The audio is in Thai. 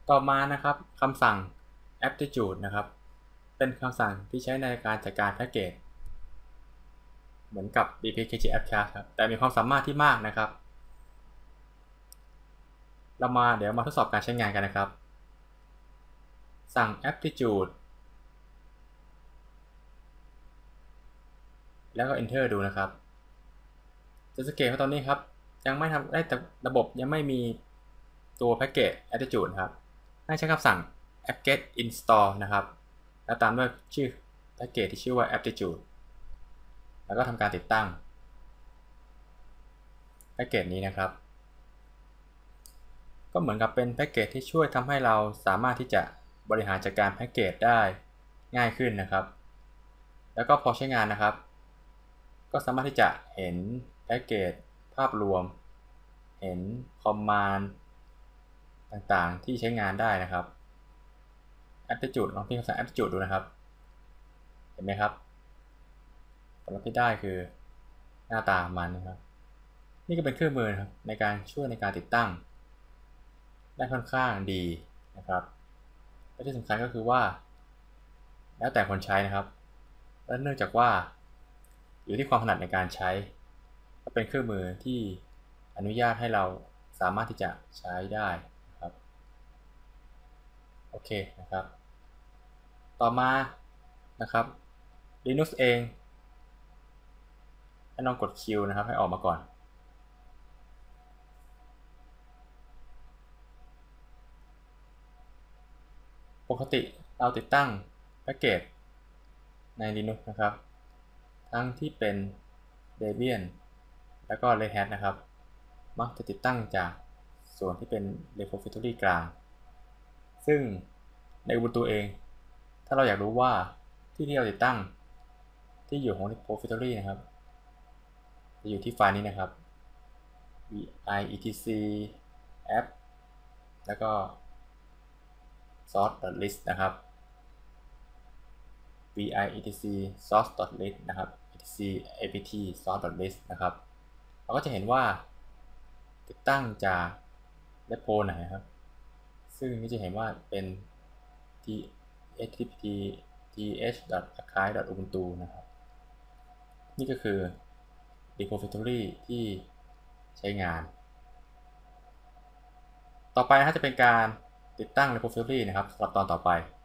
ต่อมานะครับคำสั่ง aptitude นะครับเป็นคำสั่งที่ใช้ในการจัดการแพ็กเกจเหมือนกับ dpkg appcast ครับแต่มีความสามารถที่มากนะครับเดี๋ยวมาทดสอบการใช้งานกันนะครับสั่ง aptitude แล้วก็ enter ดูนะครับจะสังเกตว่าตอนนี้ครับยังไม่ทำได้แต่ระบบยังไม่มีตัวแพ็กเกจ aptitude ครับให้ใช้คำสั่ง apt-get install นะครับแล้วตามด้วยชื่อแพ็กเกจที่ชื่อว่า aptitude แล้วก็ทำการติดตั้งแพ็กเกจนี้นะครับก็เหมือนกับเป็นแพ็กเกจที่ช่วยทำให้เราสามารถที่จะบริหารจัดการแพ็กเกจได้ง่ายขึ้นนะครับแล้วก็พอใช้งานนะครับก็สามารถที่จะเห็นแพ็กเกจภาพรวมเห็นคอมมานด์ต่างๆที่ใช้งานได้นะครับ aptitude ลองพิมพ์คำสั่ง aptitude ดูนะครับเห็นไหมครับผลลัพธ์ที่ได้คือหน้าตามันนะครับนี่ก็เป็นเครื่องมือนะครับในการช่วยในการติดตั้งได้ค่อนข้างดีนะครับและที่สำคัญก็คือว่าแล้วแต่คนใช้นะครับและเนื่องจากว่าอยู่ที่ความถนัดในการใช้ก็เป็นเครื่องมือที่อนุญาตให้เราสามารถที่จะใช้ได้นะครับโอเคนะครับต่อมานะครับ Linux เองให้ลองกด Q นะครับให้ออกมาก่อนปกติเราติดตั้งแพ็กเกจใน Linux นะครับทั้งที่เป็น Debian แล้วก็ Red Hat นะครับมักจะติดตั้งจากส่วนที่เป็น repository กลางซึ่งใน Ubuntu เองถ้าเราอยากรู้ว่าที่เราติดตั้งที่อยู่ของ repository นะครับจะอยู่ที่ไฟล์นี้นะครับ vi-etc app แล้วก็ source.list นะครับ vi-etc source.list นะครับ etc apt source.list นะครับเราก็จะเห็นว่าติดตั้งจาก repo ไหนครับซึ่งนี่จะเห็นว่าเป็น http th.archive.ubuntu นะครับนี่ก็คือ repository ที่ใช้งานต่อไปจะเป็นการติดตั้ง repository นะครับสำหรับตอนต่อไป